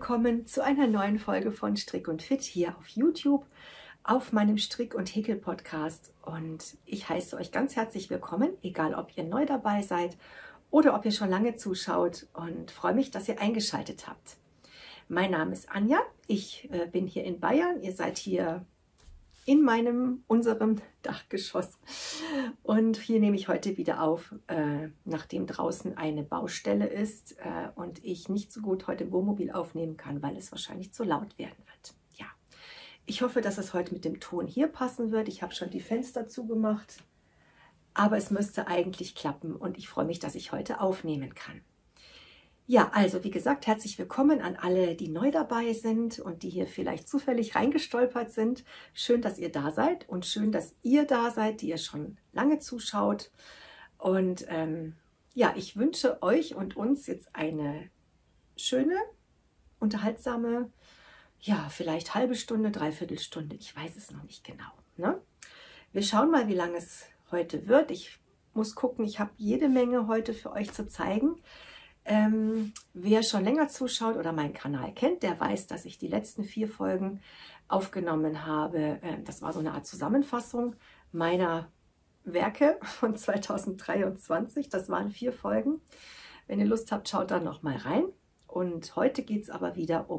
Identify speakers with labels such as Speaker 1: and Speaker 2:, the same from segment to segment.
Speaker 1: willkommen zu einer neuen Folge von Strick und Fit hier auf YouTube, auf meinem Strick- und Häkel-Podcast. Und ich heiße euch ganz herzlich willkommen, egal ob ihr neu dabei seid oder ob ihr schon lange zuschaut, und freue mich, dass ihr eingeschaltet habt. Mein Name ist Anja, ich bin hier in Bayern, ihr seid hier in unserem Dachgeschoss, und hier nehme ich heute wieder auf, nachdem draußen eine Baustelle ist und ich nicht so gut heute im Wohnmobil aufnehmen kann, weil es wahrscheinlich zu laut werden wird. Ja, ich hoffe, dass es heute mit dem Ton hier passen wird. Ich habe schon die Fenster zugemacht, aber es müsste eigentlich klappen, und ich freue mich, dass ich heute aufnehmen kann. Ja, also wie gesagt, herzlich willkommen an alle, die neu dabei sind und die hier vielleicht zufällig reingestolpert sind. Schön, dass ihr da seid, und schön, dass ihr da seid, die ihr schon lange zuschaut. Und ja, ich wünsche euch und uns jetzt eine schöne, unterhaltsame, ja, vielleicht halbe Stunde, dreiviertel Stunde. Ich weiß es noch nicht genau, ne? Wir schauen mal, wie lange es heute wird. Ich muss gucken, ich habe jede Menge heute für euch zu zeigen. Wer schon länger zuschaut oder meinen Kanal kennt, der weiß, dass ich die letzten 4 Folgen aufgenommen habe. Das war so eine Art Zusammenfassung meiner Werke von 2023. Das waren 4 Folgen. Wenn ihr Lust habt, schaut da noch mal rein. Und heute geht es aber wieder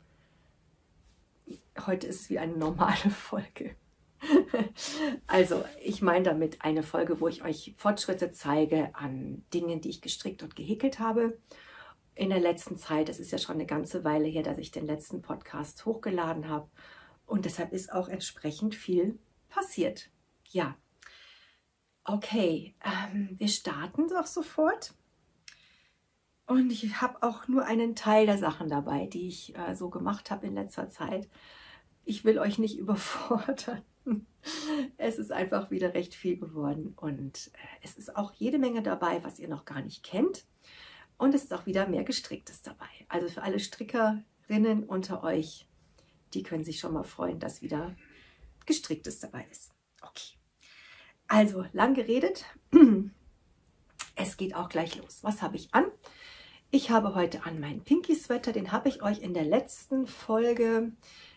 Speaker 1: heute ist es wie eine normale Folge. Also, ich meine damit eine Folge, wo ich euch Fortschritte zeige an Dingen, die ich gestrickt und gehäkelt habe in der letzten Zeit. Es ist ja schon eine ganze Weile her, dass ich den letzten Podcast hochgeladen habe, und deshalb ist auch entsprechend viel passiert. Ja, okay, wir starten doch sofort. Und ich habe auch nur einen Teil der Sachen dabei, die ich so gemacht habe in letzter Zeit. Ich will euch nicht überfordern. Es ist einfach wieder recht viel geworden, und es ist auch jede Menge dabei, was ihr noch gar nicht kennt, und es ist auch wieder mehr Gestricktes dabei. Also für alle Strickerinnen unter euch, die können sich schon mal freuen, dass wieder Gestricktes dabei ist. Okay, also lang geredet, es geht auch gleich los. Was habe ich an? Ich habe heute an meinen Pinky Sweater, den habe ich euch in der letzten Folge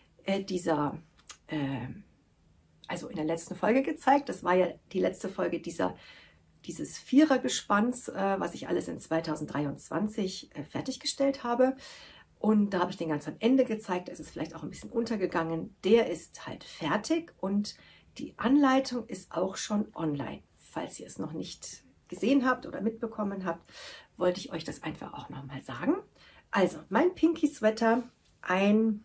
Speaker 1: in der letzten Folge gezeigt. Das war ja die letzte Folge dieses Vierergespanns, was ich alles in 2023 fertiggestellt habe. Und da habe ich den ganz am Ende gezeigt. Es ist vielleicht auch ein bisschen untergegangen. Der ist halt fertig, und die Anleitung ist auch schon online. Falls ihr es noch nicht gesehen habt oder mitbekommen habt, wollte ich euch das einfach auch noch mal sagen. Also, mein Pinky Sweater, ein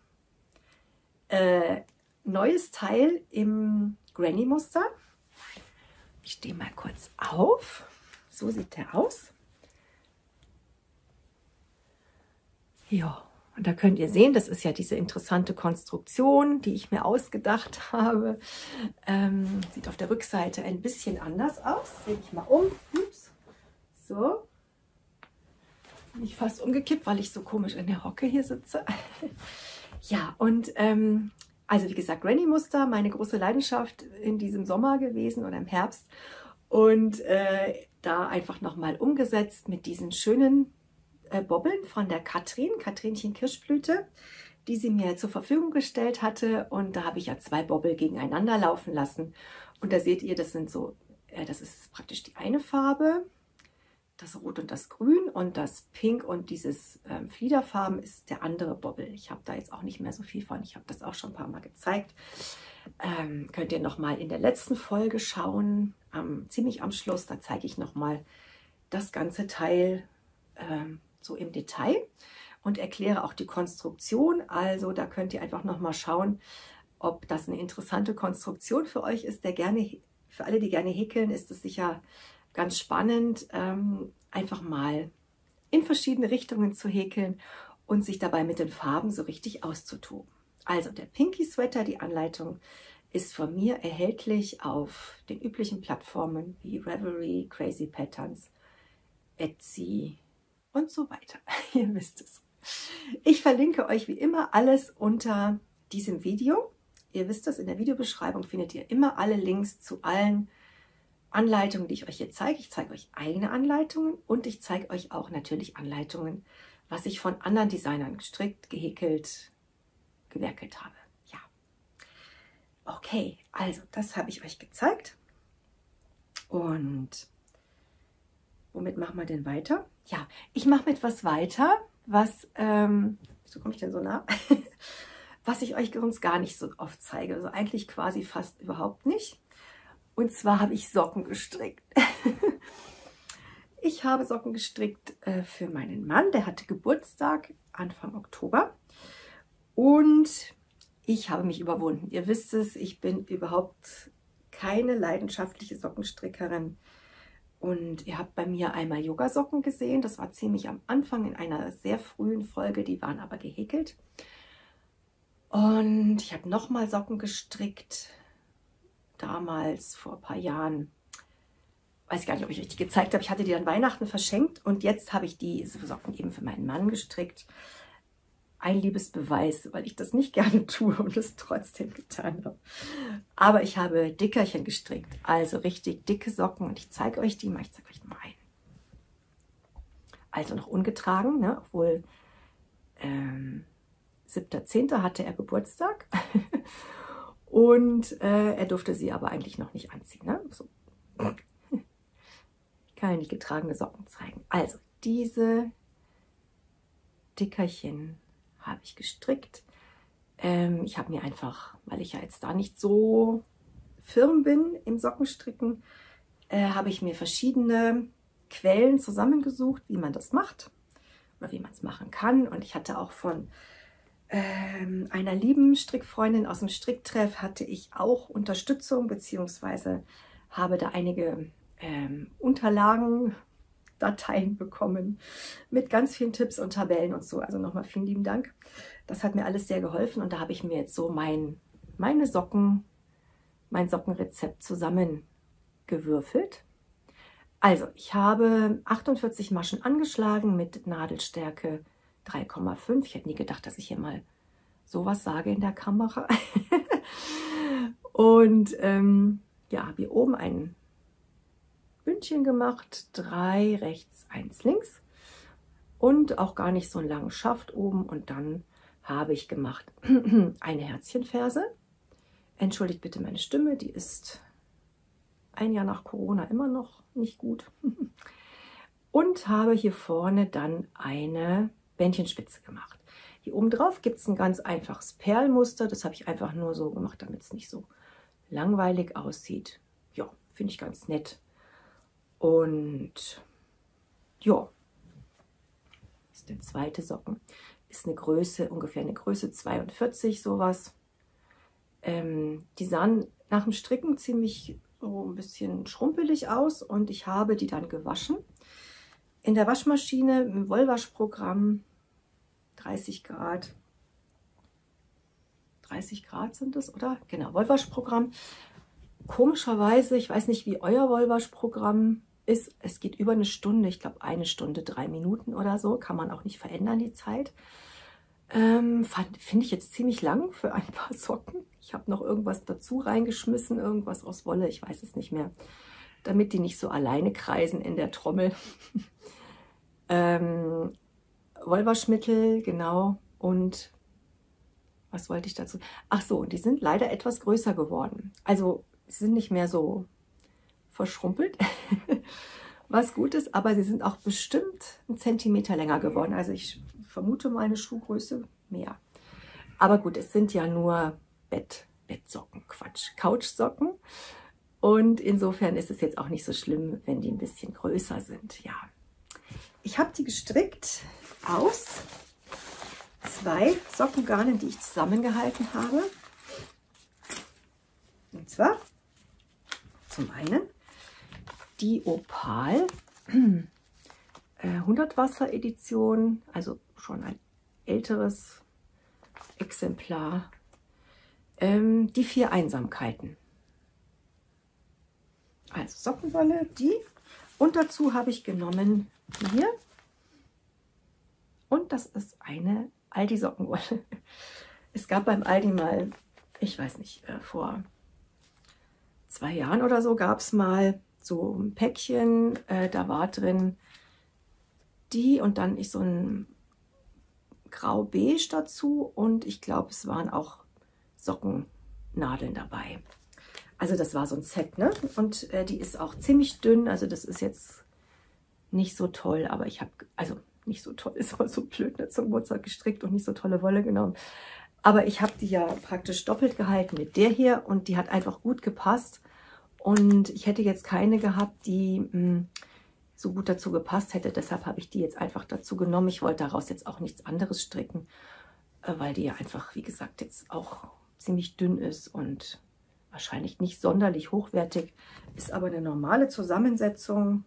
Speaker 1: neues Teil im Granny-Muster. Ich stehe mal kurz auf. So sieht der aus. Ja, und da könnt ihr sehen, das ist ja diese interessante Konstruktion, die ich mir ausgedacht habe. Sieht auf der Rückseite ein bisschen anders aus. Drehe ich mal um. Ups. So. Bin ich fast umgekippt, weil ich so komisch in der Hocke hier sitze. Ja, und also wie gesagt, Granny-Muster, meine große Leidenschaft in diesem Sommer gewesen oder im Herbst. Und da einfach nochmal umgesetzt mit diesen schönen Bobbeln von der Katrinchen Kirschblüte, die sie mir zur Verfügung gestellt hatte. Und da habe ich ja 2 Bobbel gegeneinander laufen lassen. Und da seht ihr, das ist praktisch die eine Farbe, das Rot und das Grün, und das Pink und dieses Fliederfarben ist der andere Bobbel. Ich habe da jetzt auch nicht mehr so viel von. Ich habe das auch schon ein paar Mal gezeigt. Könnt ihr noch mal in der letzten Folge schauen, ziemlich am Schluss. Da zeige ich noch mal das ganze Teil so im Detail und erkläre auch die Konstruktion. Also da könnt ihr einfach noch mal schauen, ob das eine interessante Konstruktion für euch ist. Für alle, die gerne häkeln, ist es sicher ganz spannend, einfach mal in verschiedene Richtungen zu häkeln und sich dabei mit den Farben so richtig auszutoben. Also der Pinky Sweater, die Anleitung ist von mir erhältlich auf den üblichen Plattformen wie Ravelry, Crazy Patterns, Etsy und so weiter. Ihr wisst es. Ich verlinke euch wie immer alles unter diesem Video. Ihr wisst es, in der Videobeschreibung findet ihr immer alle Links zu allen Anleitungen, die ich euch hier zeige. Ich zeige euch eigene Anleitungen, und ich zeige euch auch natürlich Anleitungen, was ich von anderen Designern gestrickt, gehäkelt, gewerkelt habe. Ja, okay, also das habe ich euch gezeigt. Und womit machen wir denn weiter? Ja, ich mache mit was weiter, was, wieso komme ich denn so nah? Was ich euch sonst gar nicht so oft zeige, also eigentlich quasi fast überhaupt nicht. Und zwar habe ich Socken gestrickt. Ich habe Socken gestrickt für meinen Mann, der hatte Geburtstag Anfang Oktober. Und ich habe mich überwunden. Ihr wisst es, ich bin überhaupt keine leidenschaftliche Sockenstrickerin. Und ihr habt bei mir einmal Yogasocken gesehen. Das war ziemlich am Anfang in einer sehr frühen Folge. Die waren aber gehäkelt. Und ich habe nochmal Socken gestrickt. Damals, vor ein paar Jahren. Weiß gar nicht, ob ich richtig gezeigt habe. Ich hatte die dann Weihnachten verschenkt. Und jetzt habe ich diese Socken eben für meinen Mann gestrickt. Ein Liebesbeweis, weil ich das nicht gerne tue und es trotzdem getan habe. Aber ich habe Dickerchen gestrickt. Also richtig dicke Socken. Und ich zeige euch die mal. Ich zeige euch mal einen. Also noch ungetragen, ne? Obwohl 7.10. hatte er Geburtstag. Und er durfte sie aber eigentlich noch nicht anziehen. Ne? So. Ich kann ja nicht getragene Socken zeigen. Also diese Dickerchen habe ich gestrickt. Ich habe mir einfach, weil ich ja jetzt da nicht so firm bin im Sockenstricken, habe ich mir verschiedene Quellen zusammengesucht, wie man das macht oder wie man es machen kann. Und ich hatte auch von einer lieben Strickfreundin aus dem Stricktreff hatte ich auch Unterstützung, beziehungsweise habe da einige Unterlagen, Dateien bekommen mit ganz vielen Tipps und Tabellen und so. Also nochmal vielen lieben Dank. Das hat mir alles sehr geholfen und da habe ich mir jetzt so mein Sockenrezept zusammengewürfelt. Also ich habe 48 Maschen angeschlagen mit Nadelstärke 3,5. Ich hätte nie gedacht, dass ich hier mal sowas sage in der Kamera. Und ja, habe hier oben ein Bündchen gemacht, 3 rechts, 1 links und auch gar nicht so einen langen Schaft oben. Und dann habe ich gemacht eine Herzchenferse. Entschuldigt bitte meine Stimme, die ist ein Jahr nach Corona immer noch nicht gut. Und habe hier vorne dann eine Bändchenspitze gemacht. Hier oben drauf gibt es ein ganz einfaches Perlmuster. Das habe ich einfach nur so gemacht, damit es nicht so langweilig aussieht. Ja, finde ich ganz nett. Und ja, das ist der zweite Socken. Ist eine Größe, ungefähr eine Größe 42, sowas. Die sahen nach dem Stricken ziemlich so ein bisschen schrumpelig aus und ich habe die dann gewaschen. In der Waschmaschine im Wollwaschprogramm 30 Grad. 30 Grad sind es, oder? Genau, Wollwaschprogramm. Komischerweise, ich weiß nicht, wie euer Wollwaschprogramm ist. Es geht über eine Stunde, ich glaube 1 Stunde, 3 Minuten oder so. Kann man auch nicht verändern, die Zeit. Finde ich jetzt ziemlich lang für ein paar Socken. Ich habe noch irgendwas dazu reingeschmissen, irgendwas aus Wolle, ich weiß es nicht mehr. Damit die nicht so alleine kreisen in der Trommel. Wollwaschmittel, genau. Und was wollte ich dazu? Ach so, die sind leider etwas größer geworden. Also sie sind nicht mehr so verschrumpelt, was gut ist, aber sie sind auch bestimmt 1 Zentimeter länger geworden. Also ich vermute mal eine Schuhgröße mehr. Aber gut, es sind ja nur Bettsocken, Quatsch, Couchsocken. Und insofern ist es jetzt auch nicht so schlimm, wenn die ein bisschen größer sind. Ja, ich habe die gestrickt aus 2 Sockengarnen, die ich zusammengehalten habe. Und zwar zum einen die Opal 100 Wasser Edition, also schon ein älteres Exemplar. Die 4 Einsamkeiten. Also Sockenwolle, die. Und dazu habe ich genommen hier. Und das ist eine Aldi Sockenwolle. Es gab beim Aldi mal, ich weiß nicht, vor 2 Jahren oder so gab es mal so ein Päckchen, da war drin die und dann so ein grau-beige dazu und ich glaube, es waren auch Sockennadeln dabei. Also das war so ein Set, ne? Und die ist auch ziemlich dünn, also das ist jetzt nicht so toll, aber ich habe, also nicht so toll, ist aber so blöd, ne, zum Geburtstag gestrickt und nicht so tolle Wolle genommen. Aber ich habe die ja praktisch doppelt gehalten mit der hier und die hat einfach gut gepasst. Und ich hätte jetzt keine gehabt, die so gut dazu gepasst hätte. Deshalb habe ich die jetzt einfach dazu genommen. Ich wollte daraus jetzt auch nichts anderes stricken, weil die ja einfach, wie gesagt, jetzt auch ziemlich dünn ist und wahrscheinlich nicht sonderlich hochwertig. Ist aber eine normale Zusammensetzung.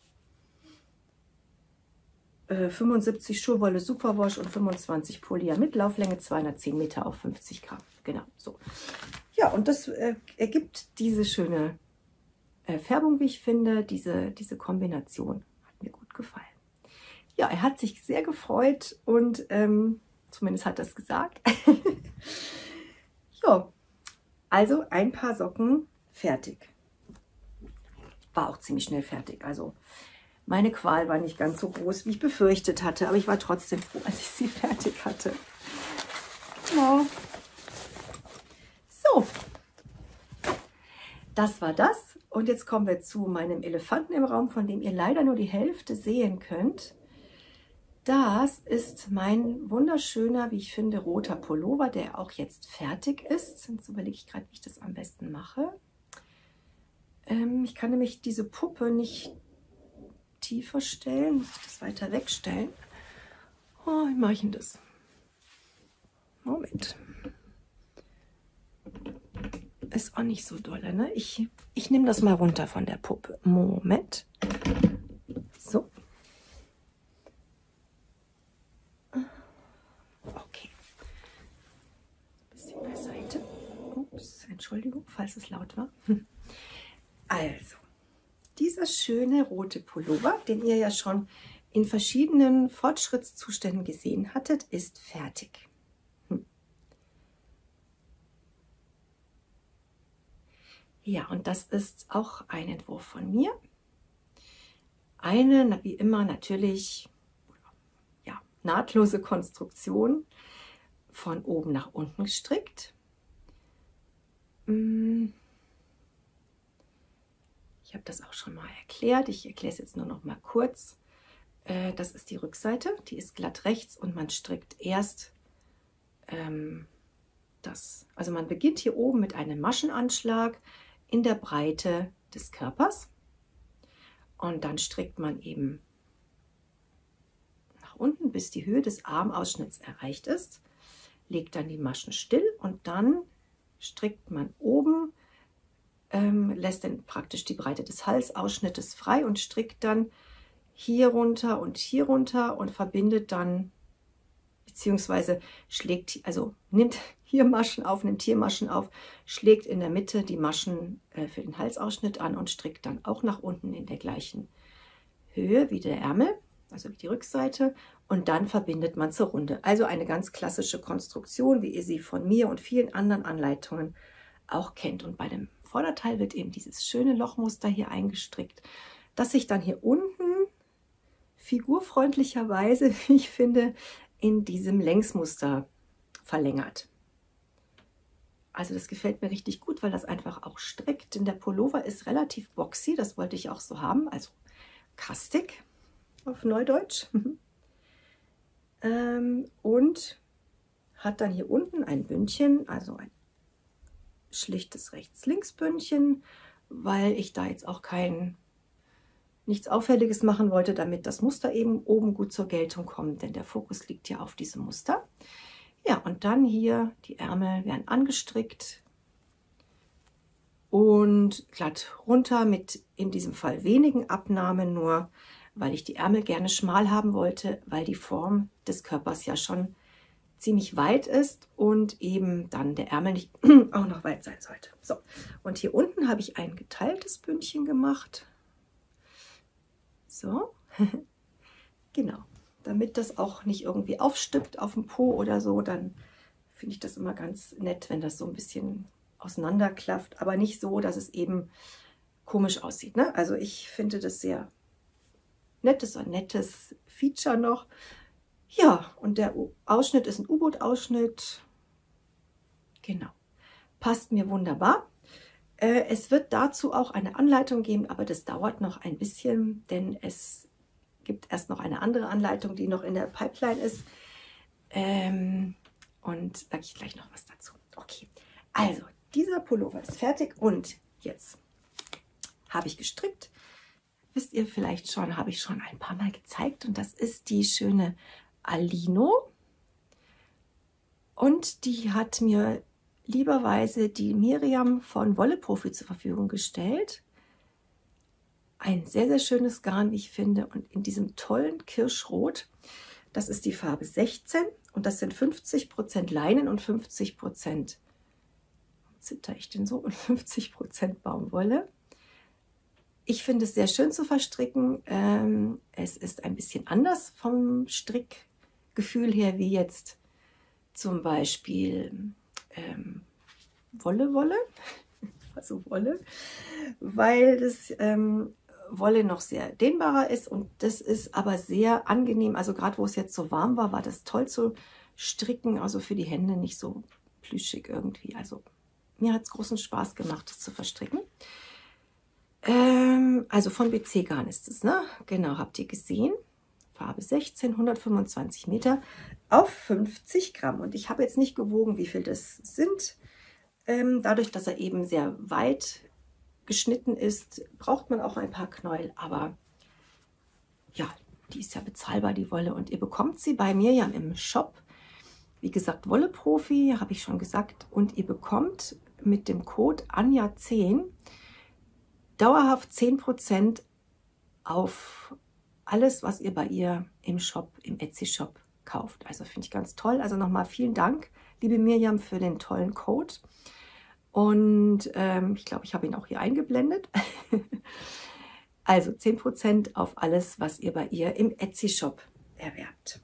Speaker 1: 75 Schurwolle Superwash und 25 Polyamid, Lauflänge 210 Meter auf 50 Gramm. Genau, so. Ja, und das ergibt diese schöne Färbung, wie ich finde. Diese Kombination hat mir gut gefallen. Ja, er hat sich sehr gefreut und zumindest hat er es gesagt. Ja, also ein paar Socken fertig. War auch ziemlich schnell fertig, also meine Qual war nicht ganz so groß, wie ich befürchtet hatte, aber ich war trotzdem froh, als ich sie fertig hatte. Genau. So, das war das. Und jetzt kommen wir zu meinem Elefanten im Raum, von dem ihr leider nur die Hälfte sehen könnt. Das ist mein wunderschöner, wie ich finde, roter Pullover, der auch jetzt fertig ist. Jetzt überlege ich gerade, wie ich das am besten mache. Ich kann nämlich diese Puppe nicht tiefer stellen, muss ich das weiter wegstellen. Oh, wie mache ich denn das? Moment. Ist auch nicht so dolle, ne? Ich nehme das mal runter von der Puppe. Moment. So. Okay. Ein bisschen beiseite. Ups, Entschuldigung, falls es laut war. Also. Dieser schöne rote Pullover, den ihr ja schon in verschiedenen Fortschrittszuständen gesehen hattet, ist fertig. Ja, und das ist auch ein Entwurf von mir. Eine, wie immer natürlich, ja, nahtlose Konstruktion, von oben nach unten gestrickt. Ich habe das auch schon mal erklärt. Ich erkläre es jetzt nur noch mal kurz. Das ist die Rückseite. Die ist glatt rechts und man strickt erst also man beginnt hier oben mit einem Maschenanschlag in der Breite des Körpers. Und dann strickt man eben nach unten, bis die Höhe des Armausschnitts erreicht ist. Legt dann die Maschen still und dann strickt man oben, lässt dann praktisch die Breite des Halsausschnittes frei und strickt dann hier runter und verbindet dann, beziehungsweise schlägt, also nimmt hier Maschen auf, nimmt hier Maschen auf, schlägt in der Mitte die Maschen für den Halsausschnitt an und strickt dann auch nach unten in der gleichen Höhe wie der Ärmel, also wie die Rückseite, und dann verbindet man zur Runde. Also eine ganz klassische Konstruktion, wie ihr sie von mir und vielen anderen Anleitungen auch kennt. Und bei dem Vorderteil wird eben dieses schöne Lochmuster hier eingestrickt, das sich dann hier unten figurfreundlicherweise, wie ich finde, in diesem Längsmuster verlängert. Also das gefällt mir richtig gut, weil das einfach auch strickt. Denn der Pullover ist relativ boxy, das wollte ich auch so haben, also kastig auf Neudeutsch. Und hat dann hier unten ein Bündchen, also ein schlichtes Rechts-Links-Bündchen, weil ich da jetzt auch nichts Auffälliges machen wollte, damit das Muster eben oben gut zur Geltung kommt, denn der Fokus liegt ja auf diesem Muster. Ja, und dann hier die Ärmel werden angestrickt und glatt runter mit in diesem Fall wenigen Abnahmen, nur weil ich die Ärmel gerne schmal haben wollte, weil die Form des Körpers ja schon ziemlich weit ist und eben dann der Ärmel nicht auch noch weit sein sollte. So, und hier unten habe ich ein geteiltes Bündchen gemacht. So, genau, damit das auch nicht irgendwie aufstippt auf dem Po oder so, dann finde ich das immer ganz nett, wenn das so ein bisschen auseinanderklafft, aber nicht so, dass es eben komisch aussieht, ne? Also ich finde das sehr nett, das ist ein nettes Feature noch. Ja, und der Ausschnitt ist ein U-Boot-Ausschnitt. Genau. Passt mir wunderbar. Es wird dazu auch eine Anleitung geben, aber das dauert noch ein bisschen, denn es gibt erst noch eine andere Anleitung, die noch in der Pipeline ist. Und sage ich gleich noch was dazu. Okay, also dieser Pullover ist fertig und jetzt habe ich gestrickt. Wisst ihr vielleicht schon, habe ich schon ein paar Mal gezeigt und das ist die schöne Alino. Und die hat mir lieberweise die Miriam von Wolle Profi zur Verfügung gestellt. Ein sehr, sehr schönes Garn, wie ich finde, und in diesem tollen Kirschrot. Das ist die Farbe 16 und das sind 50% Leinen und 50%, zitter ich denn so, und 50% Baumwolle. Ich finde es sehr schön zu verstricken. Es ist ein bisschen anders vom Strickgefühl her, wie jetzt zum Beispiel Wolle, also Wolle, weil das Wolle noch sehr dehnbarer ist und das ist aber sehr angenehm. Also gerade wo es jetzt so warm war, war das toll zu stricken, also für die Hände nicht so plüschig irgendwie. Also mir hat es großen Spaß gemacht, das zu verstricken. Also von BC Garn ist es, ne? Genau, habt ihr gesehen. Farbe 16, 125 Meter auf 50 Gramm. Und ich habe jetzt nicht gewogen, wie viel das sind. Dadurch, dass er eben sehr weit geschnitten ist, braucht man auch ein paar Knäuel. Aber ja, die ist ja bezahlbar, die Wolle. Und ihr bekommt sie bei mir ja im Shop. Wie gesagt, Wolle Profi, habe ich schon gesagt. Und ihr bekommt mit dem Code Anja10 dauerhaft 10% auf alles, was ihr bei ihr im Shop, im Etsy-Shop kauft. Also finde ich ganz toll. Also nochmal vielen Dank, liebe Miriam, für den tollen Code. Und ich glaube, ich habe ihn auch hier eingeblendet. Also 10% auf alles, was ihr bei ihr im Etsy-Shop erwerbt.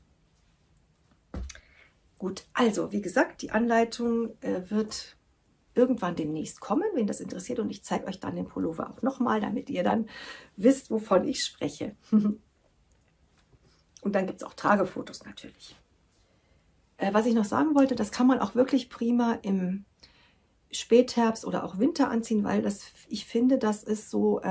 Speaker 1: Gut, also wie gesagt, die Anleitung wird irgendwann demnächst kommen, wen das interessiert. Und ich zeige euch dann den Pullover auch nochmal, damit ihr dann wisst, wovon ich spreche. Und dann gibt es auch Tragefotos natürlich. Was ich noch sagen wollte, das kann man auch wirklich prima im Spätherbst oder auch Winter anziehen, weil das, ich finde, das ist so,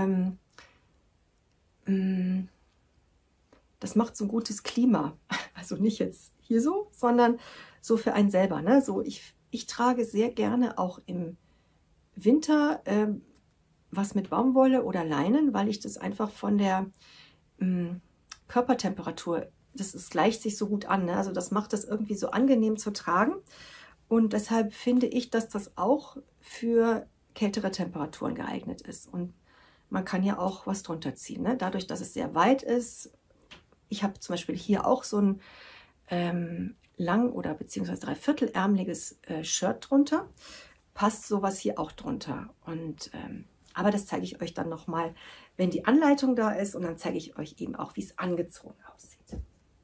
Speaker 1: das macht so ein gutes Klima. Also nicht jetzt hier so, sondern so für einen selber. Ne? So ich trage sehr gerne auch im Winter was mit Baumwolle oder Leinen, weil ich das einfach von der Körpertemperatur, das gleicht sich so gut an. Ne? Also das macht das irgendwie so angenehm zu tragen. Und deshalb finde ich, dass das auch für kältere Temperaturen geeignet ist. Und man kann ja auch was drunter ziehen. Ne? Dadurch, dass es sehr weit ist. Ich habe zum Beispiel hier auch so ein lang- oder beziehungsweise dreiviertelärmeliges Shirt drunter. Passt sowas hier auch drunter. Und aber das zeige ich euch dann nochmal, wenn die Anleitung da ist. Und dann zeige ich euch eben auch, wie es angezogen aussieht.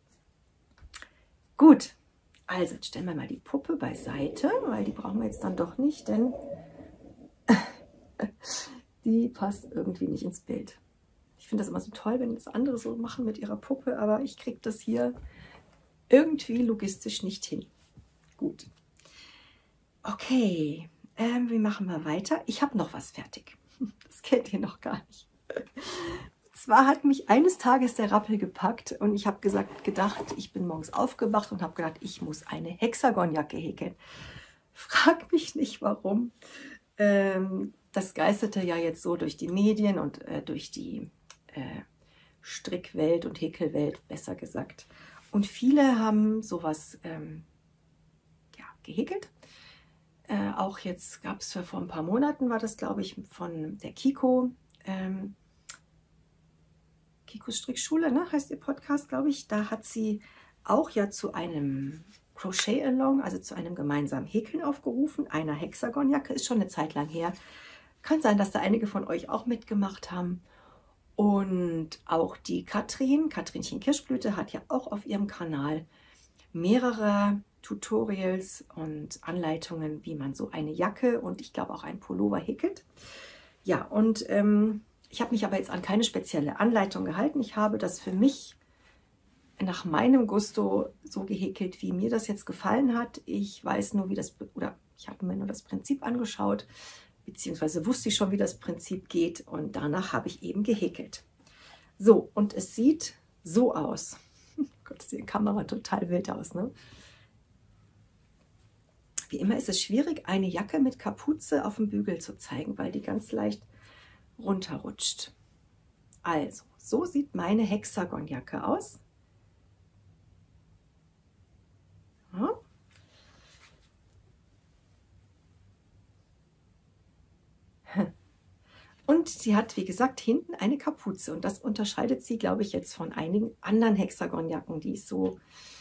Speaker 1: Gut, also jetzt stellen wir mal die Puppe beiseite, weil die brauchen wir jetzt dann doch nicht, denn die passt irgendwie nicht ins Bild. Ich finde das immer so toll, wenn das andere so machen mit ihrer Puppe, aber ich kriege das hier irgendwie logistisch nicht hin. Gut. Okay, wie machen wir weiter? Ich habe noch was fertig. Das kennt ihr noch gar nicht. Und zwar hat mich eines Tages der Rappel gepackt und ich habe gedacht, ich bin morgens aufgewacht und habe gedacht, ich muss eine Hexagonjacke häkeln. Frag mich nicht, warum. Das geisterte ja jetzt so durch die Medien und durch die Strickwelt und Häkelwelt, besser gesagt. Und viele haben sowas ja, gehäkelt. Auch jetzt gab es vor ein paar Monaten, war das, glaube ich, von der Kiko, Kikos Strickschule, ne, heißt ihr Podcast, glaube ich. Da hat sie auch ja zu einem Crochet-Along, also zu einem gemeinsamen Häkeln aufgerufen, einer Hexagonjacke, ist schon eine Zeit lang her. Kann sein, dass da einige von euch auch mitgemacht haben. Und auch die Katrinchen Kirschblüte, hat ja auch auf ihrem Kanal mehrere Tutorials und Anleitungen, wie man so eine Jacke und ich glaube auch einen Pullover häkelt. Ja, und ich habe mich aber jetzt an keine spezielle Anleitung gehalten. Ich habe das für mich nach meinem Gusto so gehäkelt, wie mir das jetzt gefallen hat. Ich weiß nur, wie das, oder ich habe mir nur das Prinzip angeschaut, beziehungsweise wusste ich schon, wie das Prinzip geht, und danach habe ich eben gehäkelt. So, und es sieht so aus. Gott, das sieht in der Kamera total wild aus, ne? Wie immer ist es schwierig, eine Jacke mit Kapuze auf dem Bügel zu zeigen, weil die ganz leicht runterrutscht. Also, so sieht meine Hexagonjacke aus. Ja. Und sie hat, wie gesagt, hinten eine Kapuze. Und das unterscheidet sie, glaube ich, jetzt von einigen anderen Hexagonjacken, die es so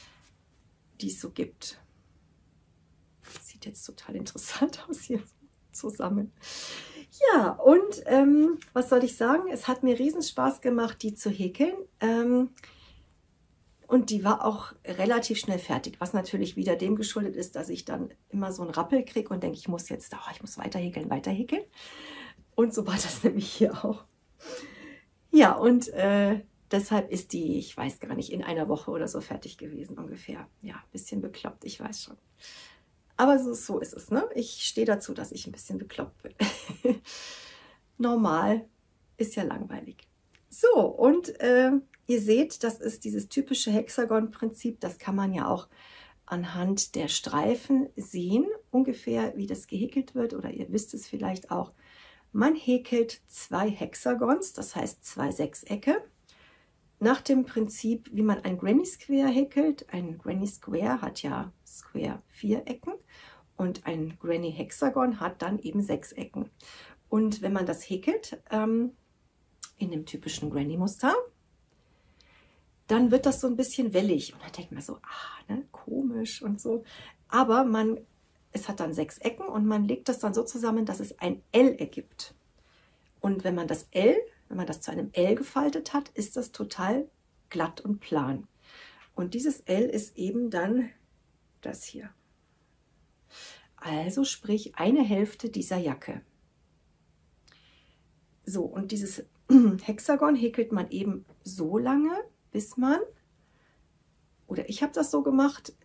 Speaker 1: gibt. Das sieht jetzt total interessant aus hier zusammen. Ja, und was soll ich sagen? Es hat mir riesen Spaß gemacht, die zu häkeln. Und die war auch relativ schnell fertig, was natürlich wieder dem geschuldet ist, dass ich dann immer so einen Rappel kriege und denke, ich muss jetzt, oh, ich muss weiter häkeln, weiter häkeln. Und so war das nämlich hier auch. Ja, und deshalb ist die, ich weiß gar nicht, in einer Woche oder so fertig gewesen ungefähr. Ja, ein bisschen bekloppt, ich weiß schon. Aber so ist es, ne? Ich stehe dazu, dass ich ein bisschen bekloppt bin. Normal ist ja langweilig. So, und ihr seht, das ist dieses typische Hexagon-Prinzip. Das kann man ja auch anhand der Streifen sehen, ungefähr wie das gehäkelt wird. Oder ihr wisst es vielleicht auch. Man häkelt 2 Hexagons, das heißt 2 Sechsecke. Nach dem Prinzip, wie man ein Granny Square häkelt. Ein Granny Square hat ja Square 4 Ecken und ein Granny Hexagon hat dann eben 6 Ecken. Und wenn man das häkelt, in dem typischen Granny-Muster, dann wird das so ein bisschen wellig. Und dann denkt man so, ne, komisch und so. Aber es hat dann 6 Ecken und man legt das dann so zusammen, dass es ein L ergibt. Und wenn man das zu einem L gefaltet hat, ist das total glatt und plan. Und dieses L ist eben dann das hier. Also sprich eine Hälfte dieser Jacke. So, und dieses Hexagon häkelt man eben so lange, bis man, oder ich habe das so gemacht,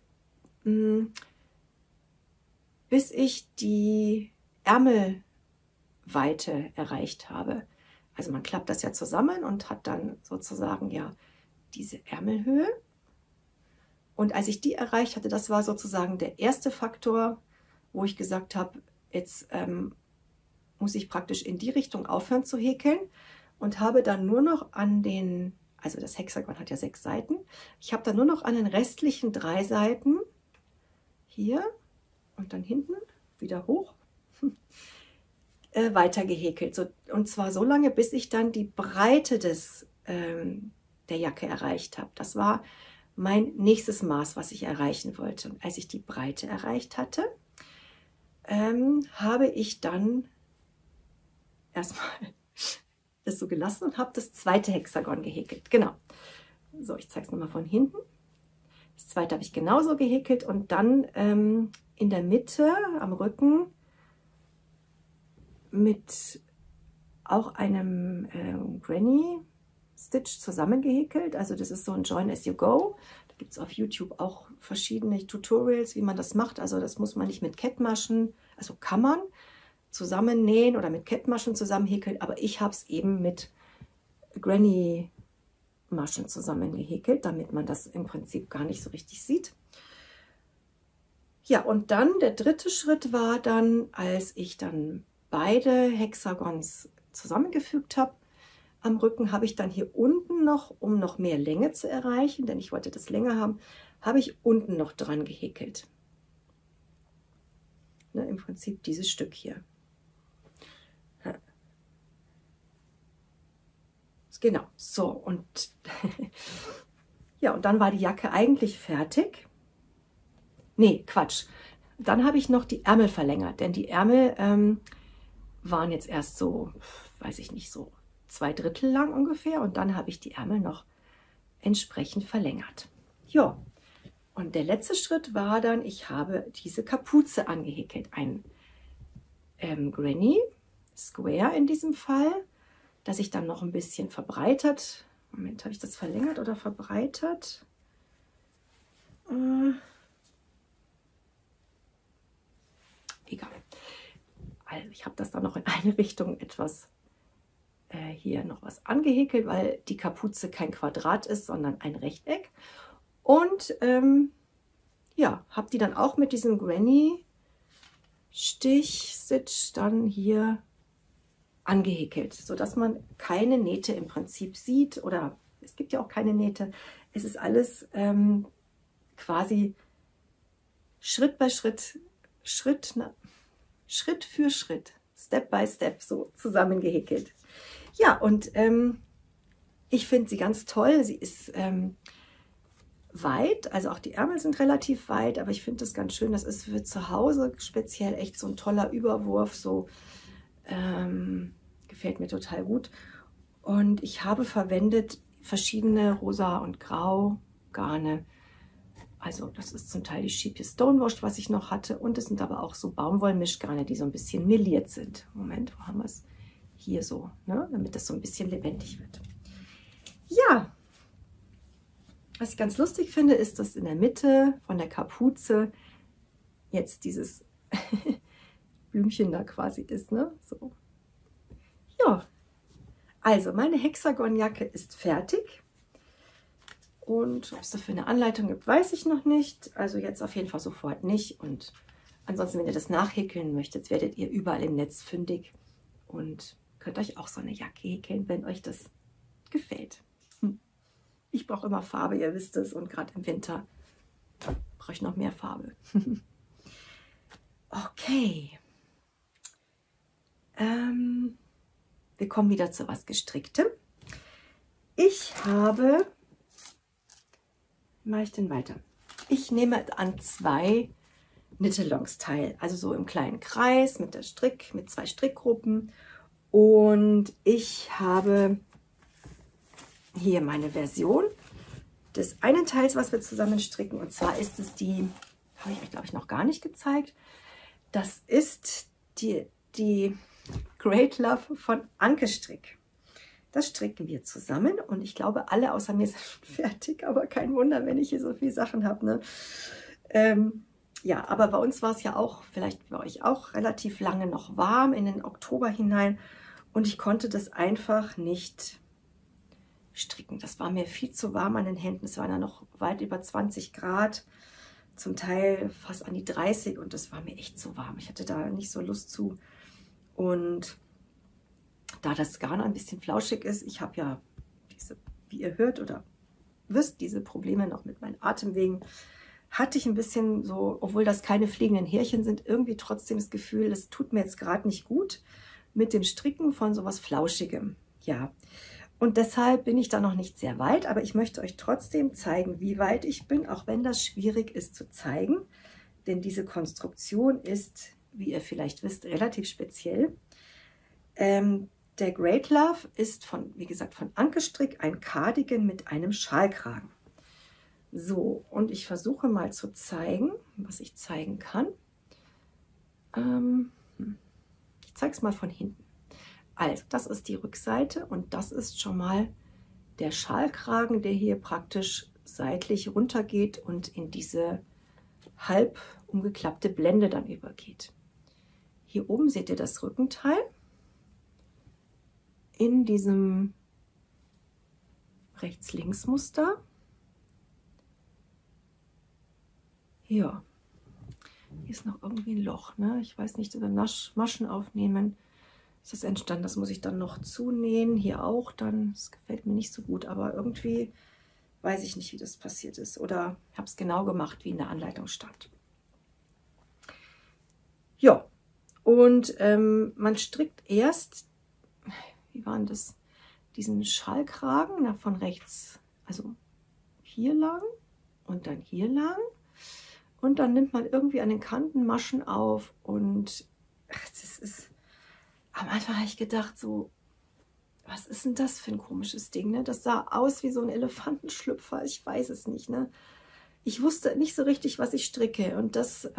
Speaker 1: bis ich die Ärmelweite erreicht habe. Also man klappt das ja zusammen und hat dann sozusagen ja diese Ärmelhöhe. Und als ich die erreicht hatte, das war sozusagen der erste Faktor, wo ich gesagt habe, jetzt muss ich praktisch in die Richtung aufhören zu häkeln, und habe dann nur noch an den, also das Hexagon hat ja 6 Seiten, ich habe dann nur noch an den restlichen 3 Seiten hier und dann hinten wieder hoch weiter gehäkelt. So, und zwar so lange, bis ich dann die Breite der Jacke erreicht habe. Das war mein nächstes Maß, was ich erreichen wollte. Und als ich die Breite erreicht hatte, habe ich dann erstmal das so gelassen und habe das zweite Hexagon gehäkelt. Genau. So, ich zeige es nochmal von hinten. Das zweite habe ich genauso gehäkelt und dann in der Mitte am Rücken mit auch einem Granny Stitch zusammengehäkelt. Also das ist so ein Join as you go. Da gibt es auf YouTube auch verschiedene Tutorials, wie man das macht. Also das muss man nicht mit Kettmaschen, also kann man zusammennähen oder mit Kettmaschen zusammenhäkeln, aber ich habe es eben mit Granny Maschen zusammengehäkelt, damit man das im Prinzip gar nicht so richtig sieht. Ja, und dann der dritte Schritt war dann, als ich dann beide Hexagons zusammengefügt habe, am Rücken habe ich dann hier unten noch, um noch mehr Länge zu erreichen, denn ich wollte das länger haben, habe ich unten noch dran gehäkelt. Ne, im Prinzip dieses Stück hier. Genau, so, und ja, und dann war die Jacke eigentlich fertig. Nee, Quatsch. Dann habe ich noch die Ärmel verlängert, denn die Ärmel waren jetzt erst so, weiß ich nicht, so 2/3 lang ungefähr, und dann habe ich die Ärmel noch entsprechend verlängert. Ja, und der letzte Schritt war dann, ich habe diese Kapuze angehäkelt, ein Granny Square in diesem Fall, das ich dann noch ein bisschen verbreitert. Moment, habe ich das verlängert oder verbreitert? Egal. Also ich habe das dann noch in eine Richtung etwas hier noch was angehäkelt, weil die Kapuze kein Quadrat ist, sondern ein Rechteck. Und ja, habe die dann auch mit diesem Granny Stich-Stitch dann hier angehäkelt, sodass man keine Nähte im Prinzip sieht, oder es gibt ja auch keine Nähte. Es ist alles quasi Schritt bei Schritt, Schritt für Schritt, Step by Step so zusammengehäkelt. Ja, und ich finde sie ganz toll. Sie ist weit, also auch die Ärmel sind relativ weit, aber ich finde das ganz schön. Das ist für zu Hause speziell echt so ein toller Überwurf, so gefällt mir total gut. Und ich habe verwendet verschiedene rosa und grau Garne. Also das ist zum Teil die Sheepy Stonewashed, was ich noch hatte, und es sind aber auch so Baumwollmischgarne, die so ein bisschen meliert sind. Moment, wo haben wir es? Hier so, ne? Damit das so ein bisschen lebendig wird. Ja, was ich ganz lustig finde, ist, dass in der Mitte von der Kapuze jetzt dieses Blümchen da quasi ist, ne? So. Ja, also meine Hexagonjacke ist fertig. Und ob es dafür eine Anleitung gibt, weiß ich noch nicht. Also jetzt auf jeden Fall sofort nicht. Und ansonsten, wenn ihr das nachhäkeln möchtet, werdet ihr überall im Netz fündig. Und könnt euch auch so eine Jacke häkeln, wenn euch das gefällt. Ich brauche immer Farbe, ihr wisst es. Und gerade im Winter brauche ich noch mehr Farbe. Okay. Wir kommen wieder zu was Gestricktem. Ich habe... Wie mache ich denn weiter? Ich nehme an 2 Knit-Alongs teil, also so im kleinen Kreis mit 2 Strickgruppen. Und ich habe hier meine Version des einen Teils, was wir zusammen stricken. Und zwar ist es die, habe ich euch glaube ich noch gar nicht gezeigt. Das ist die Great Love von Anke Strick. Das stricken wir zusammen und ich glaube, alle außer mir sind schon fertig, aber kein Wunder, wenn ich hier so viele Sachen habe. Ne? Ja, aber bei uns war es ja auch, vielleicht bei euch auch, relativ lange noch warm in den Oktober hinein und ich konnte das einfach nicht stricken. Das war mir viel zu warm an den Händen. Es waren ja noch weit über 20 Grad, zum Teil fast an die 30 und das war mir echt zu warm. Ich hatte da nicht so Lust zu und da das Garn ein bisschen flauschig ist, ich habe ja diese, wie ihr hört oder wisst, diese Probleme noch mit meinen Atemwegen, hatte ich ein bisschen so, obwohl das keine fliegenden Härchen sind, irgendwie trotzdem das Gefühl, das tut mir jetzt gerade nicht gut mit dem Stricken von sowas Flauschigem. Ja, und deshalb bin ich da noch nicht sehr weit, aber ich möchte euch trotzdem zeigen, wie weit ich bin, auch wenn das schwierig ist zu zeigen, denn diese Konstruktion ist, wie ihr vielleicht wisst, relativ speziell. Der Great Love ist von, wie gesagt, von Anke Strick ein Cardigan mit einem Schalkragen. So, und ich versuche mal zu zeigen, was ich zeigen kann. Ich zeige es mal von hinten. Also, das ist die Rückseite und das ist schon mal der Schalkragen, der hier praktisch seitlich runtergeht und in diese halb umgeklappte Blende dann übergeht. Hier oben seht ihr das Rückenteil. In diesem Rechts-Links-Muster. Ja, hier ist noch irgendwie ein Loch, ne? Ich weiß nicht, über Maschen aufnehmen ist das entstanden. Das muss ich dann noch zunähen. Hier auch dann. Das gefällt mir nicht so gut, aber irgendwie weiß ich nicht, wie das passiert ist. Oder ich habe es genau gemacht, wie in der Anleitung stand. Ja, und man strickt erst, wie waren das, diesen Schallkragen von rechts, also hier lang und dann hier lang. Und dann nimmt man irgendwie an den Kanten Maschen auf und ach, das ist, am Anfang habe ich gedacht so, was ist denn das für ein komisches Ding, ne? Das sah aus wie so ein Elefantenschlüpfer, ich weiß es nicht, ne? Ich wusste nicht so richtig, was ich stricke und das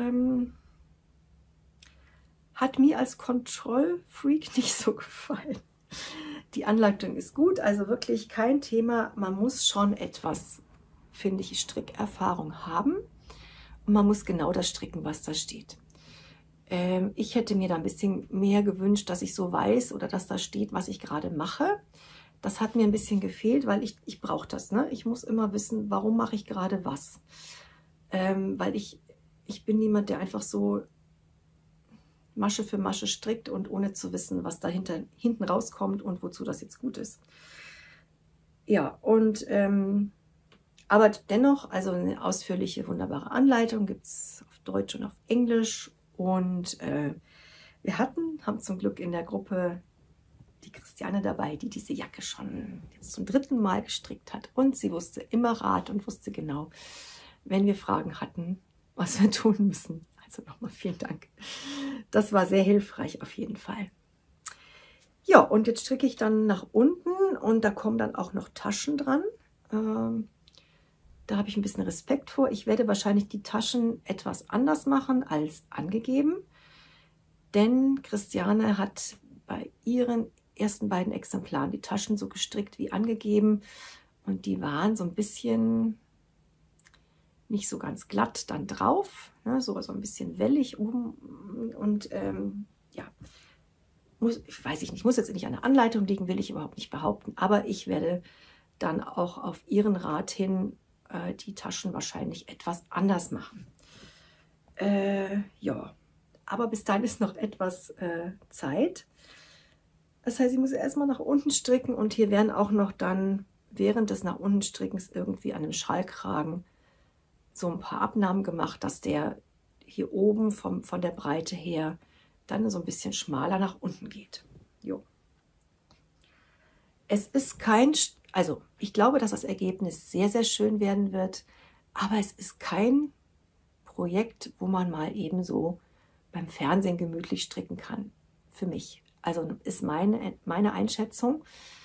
Speaker 1: hat mir als Kontrollfreak nicht so gefallen. Die Anleitung ist gut, also wirklich kein Thema, man muss schon etwas finde ich, Strickerfahrung haben. Und man muss genau das stricken, was da steht. Ich hätte mir da ein bisschen mehr gewünscht, dass ich so weiß oder dass da steht, was ich gerade mache. Das hat mir ein bisschen gefehlt, weil ich brauche das. Ne? Ich muss immer wissen, warum mache ich gerade was. Weil ich bin niemand, der einfach so Masche für Masche strickt und ohne zu wissen, was dahinter hinten rauskommt und wozu das jetzt gut ist. Ja, und aber dennoch, also eine ausführliche, wunderbare Anleitung gibt es auf Deutsch und auf Englisch. Und wir haben zum Glück in der Gruppe die Christiane dabei, die diese Jacke schon jetzt zum 3. Mal gestrickt hat. Und sie wusste immer Rat und wusste genau, wenn wir Fragen hatten, was wir tun müssen. Also nochmal vielen Dank. Das war sehr hilfreich auf jeden Fall. Ja, und jetzt stricke ich dann nach unten und da kommen dann auch noch Taschen dran. Da habe ich ein bisschen Respekt vor. Ich werde wahrscheinlich die Taschen etwas anders machen als angegeben. Denn Christiane hat bei ihren ersten beiden Exemplaren die Taschen so gestrickt wie angegeben. Und die waren so ein bisschen nicht so ganz glatt dann drauf. Ne, so ein bisschen wellig oben. Und ja, weiß ich nicht, muss jetzt nicht an der Anleitung liegen, will ich überhaupt nicht behaupten. Aber ich werde dann auch auf ihren Rat hin die Taschen wahrscheinlich etwas anders machen. Ja, aber bis dahin ist noch etwas Zeit. Das heißt, ich muss erstmal nach unten stricken und hier werden auch noch dann während des nach unten Strickens irgendwie an dem Schallkragen so ein paar Abnahmen gemacht, dass der hier oben von der Breite her dann so ein bisschen schmaler nach unten geht. Jo. Es ist also ich glaube, dass das Ergebnis sehr, sehr schön werden wird, aber es ist kein Projekt, wo man mal eben so beim Fernsehen gemütlich stricken kann, für mich. Also ist meine Einschätzung,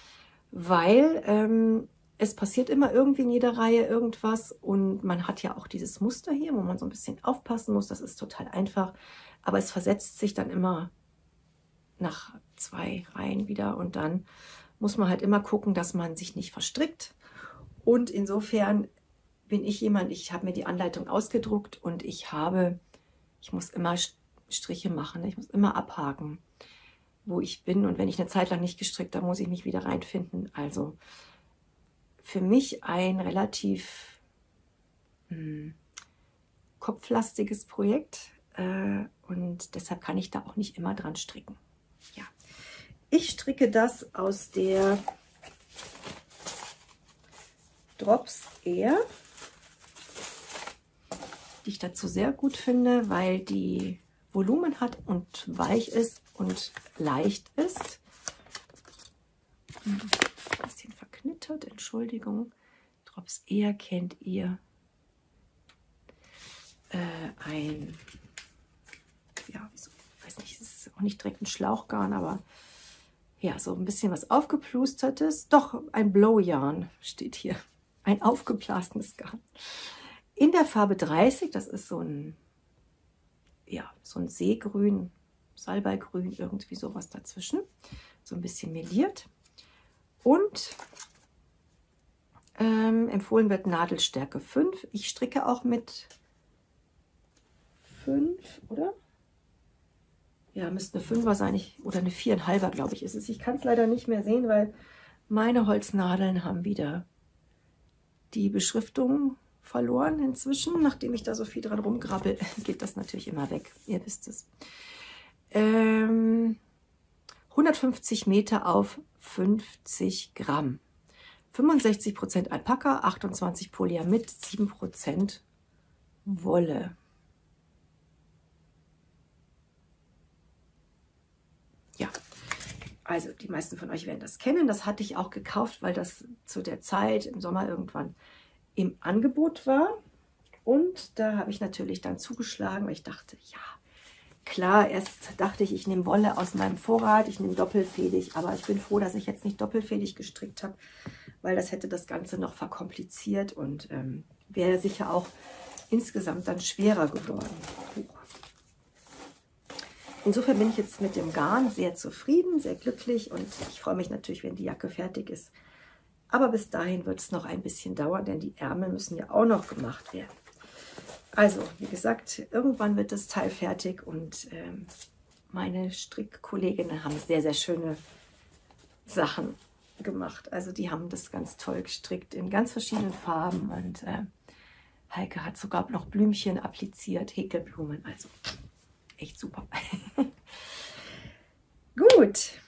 Speaker 1: weil es passiert immer irgendwie in jeder Reihe irgendwas und man hat ja auch dieses Muster hier, wo man so ein bisschen aufpassen muss. Das ist total einfach, aber es versetzt sich dann immer nach 2 Reihen wieder und dann muss man halt immer gucken, dass man sich nicht verstrickt. Und insofern bin ich jemand, ich habe mir die Anleitung ausgedruckt und ich muss immer Striche machen, ich muss immer abhaken, wo ich bin. Und wenn ich eine Zeit lang nicht gestrickt habe, muss ich mich wieder reinfinden. Also für mich ein relativ kopflastiges Projekt und deshalb kann ich da auch nicht immer dran stricken. Ja. Ich stricke das aus der Drops Air, die ich dazu sehr gut finde, weil die Volumen hat und weich ist und leicht ist. Ein bisschen verknittert, Entschuldigung. Drops Air kennt ihr. Ja, ich weiß nicht, es ist auch nicht direkt ein Schlauchgarn, aber ja, so ein bisschen was aufgeplustertes. Doch, ein Blow-Yarn steht hier. Ein aufgeblasenes Garn. In der Farbe 30, das ist so ein Seegrün, Salbeigrün, irgendwie sowas dazwischen. So ein bisschen meliert. Und empfohlen wird Nadelstärke 5. Ich stricke auch mit 5, oder? Ja, müsste eine 5er sein, oder eine 4,5er, glaube ich, ist es. Ich kann es leider nicht mehr sehen, weil meine Holznadeln haben wieder die Beschriftung verloren inzwischen. Nachdem ich da so viel dran rumgrabbel, geht das natürlich immer weg. Ihr wisst es. 150 Meter auf 50 Gramm. 65% Alpaka, 28 Polyamid, 7% Wolle. Ja, also die meisten von euch werden das kennen. Das hatte ich auch gekauft, weil das zu der Zeit im Sommer irgendwann im Angebot war. Und da habe ich natürlich dann zugeschlagen, weil ich dachte, ja, klar, erst dachte ich, ich nehme Wolle aus meinem Vorrat, ich nehme doppelfädig, aber ich bin froh, dass ich jetzt nicht doppelfädig gestrickt habe, weil das hätte das Ganze noch verkompliziert und wäre sicher auch insgesamt dann schwerer geworden. Insofern bin ich jetzt mit dem Garn sehr zufrieden, sehr glücklich und ich freue mich natürlich, wenn die Jacke fertig ist. Aber bis dahin wird es noch ein bisschen dauern, denn die Ärmel müssen ja auch noch gemacht werden. Also, wie gesagt, irgendwann wird das Teil fertig und meine Strickkolleginnen haben sehr, sehr schöne Sachen gemacht. Also die haben das ganz toll gestrickt in ganz verschiedenen Farben und Heike hat sogar noch Blümchen appliziert, Häkelblumen, also echt super. Gut,